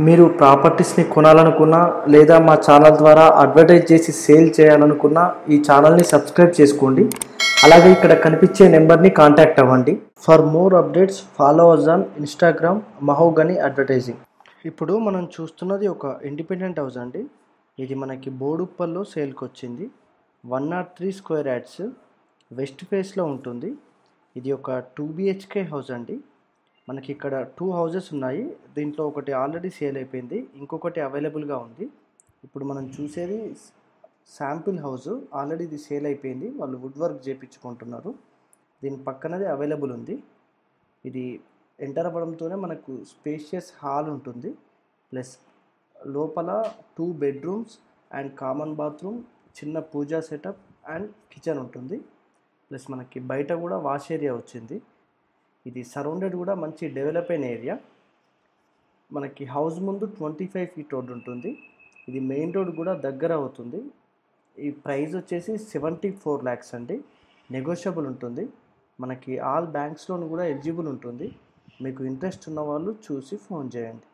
మీరు ప్రాపర్టీస్ని కొనాలనుకున్నా లేదా మా ఛానల్ ద్వారా అడ్వర్టైజ్ చేసి సేల్ చేయాలనుకున్నా ఈ ఛానల్ని సబ్స్క్రైబ్ చేసుకోండి. అలాగే ఇక్కడ కనిపించే నెంబర్ని కాంటాక్ట్ అవ్వండి. For more updates follow us on Instagram Mahogany advertising. ఇప్పుడు మనం చూస్తున్నది ఒక ఇండిపెండెంట్ హౌస్ అండి. ఇది మనకి బోడుప్పల్లో సేల్కి వచ్చింది. 103 స్క్వేర్ యార్డ్స్ వెస్ట్ ఫేస్లో ఉంటుంది. ఇది ఒక 2 BHK హౌస్ అండి. మనకి ఇక్కడ 2 హౌజెస్ ఉన్నాయి. దీంట్లో ఒకటి ఆల్రెడీ సేల్ అయిపోయింది, ఇంకొకటి అవైలబుల్గా ఉంది. ఇప్పుడు మనం చూసేది శాంపిల్ హౌస్. ఆల్రెడీ ఇది సేల్ అయిపోయింది, వాళ్ళు వుడ్ వర్క్ చేయించుకుంటున్నారు. దీని పక్కనది అవైలబుల్ ఉంది. ఇది ఎంటర్ అవ్వడంతోనే మనకు స్పేషియస్ హాల్ ఉంటుంది, ప్లస్ లోపల 2 బెడ్రూమ్స్ అండ్ కామన్ బాత్రూమ్, చిన్న పూజా సెటప్ అండ్ కిచెన్ ఉంటుంది. ప్లస్ మనకి బయట కూడా వాష్ ఏరియా వచ్చింది. ఇది సరౌండెడ్ కూడా మంచి డెవలప్ అయిన ఏరియా. మనకి హౌస్ ముందు 25 ఫీట్ రోడ్ ఉంటుంది. ఇది మెయిన్ రోడ్ కూడా దగ్గర అవుతుంది. ఈ ప్రైస్ వచ్చేసి 74 lakhs అండి. నెగోషియబుల్ ఉంటుంది. మనకి ఆల్ బ్యాంక్స్ లోన్ కూడా ఎలిజిబుల్ ఉంటుంది. మీకు ఇంట్రెస్ట్ ఉన్న వాళ్ళు చూసి ఫోన్ చేయండి.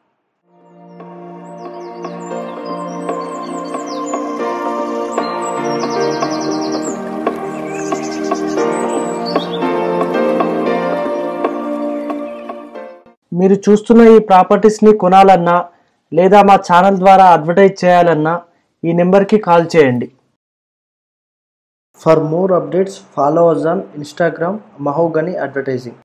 మీరు చూస్తున్న ఈ ప్రాపర్టీస్ని కొనాలన్నా లేదా మా ఛానల్ ద్వారా అడ్వర్టైజ్ చేయాలన్నా ఈ నెంబర్కి కాల్ చేయండి. For more updates follow us on Instagram Mahogany advertising.